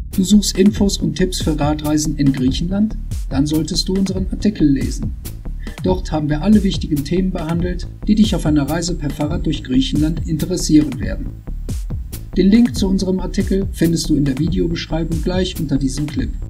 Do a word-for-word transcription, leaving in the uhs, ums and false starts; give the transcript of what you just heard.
Du suchst Infos und Tipps für Radreisen in Griechenland? Dann solltest du unseren Artikel lesen. Dort haben wir alle wichtigen Themen behandelt, die dich auf einer Reise per Fahrrad durch Griechenland interessieren werden. Den Link zu unserem Artikel findest du in der Videobeschreibung gleich unter diesem Clip.